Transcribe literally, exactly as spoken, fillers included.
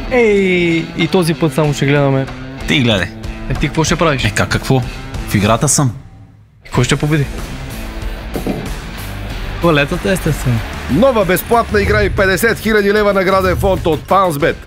Ей, и този път само ще гледаме. Ти гледай. Е, ти какво ще правиш? Е, как какво? В играта съм. Кой ще победи? Туалетата, естествено. Нова безплатна игра и петдесет хиляди лева награден фонд от Фаунсбет.